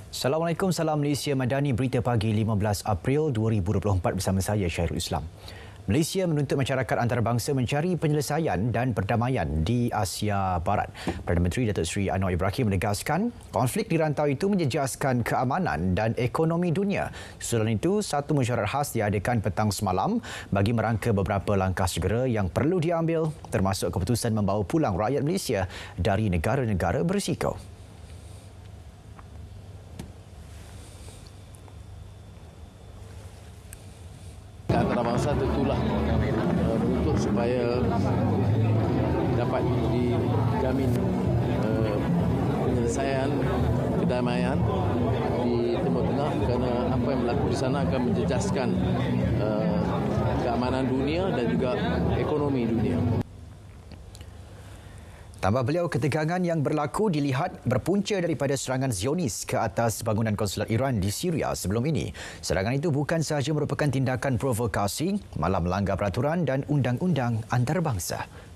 Assalamualaikum, salam Malaysia Madani, berita pagi 15 April 2024 bersama saya Syairul Islam. Malaysia menuntut masyarakat antarabangsa mencari penyelesaian dan perdamaian di Asia Barat. Perdana Menteri Datuk Seri Anwar Ibrahim menegaskan konflik di rantau itu menjejaskan keamanan dan ekonomi dunia. Susulan itu, satu mesyuarat khas diadakan petang semalam bagi merangka beberapa langkah segera yang perlu diambil, termasuk keputusan membawa pulang rakyat Malaysia dari negara-negara berisiko. Antarabangsa tentulah menuntut supaya dapat dijamin penyelesaian kedamaian di Timur Tengah, kerana apa yang berlaku di sana akan menjejaskan keamanan dunia dan juga ekonomi dunia. Tambah beliau, ketegangan yang berlaku dilihat berpunca daripada serangan Zionis ke atas bangunan konsulat Iran di Syria sebelum ini. Serangan itu bukan sahaja merupakan tindakan provokasi, malah melanggar peraturan dan undang-undang antarabangsa.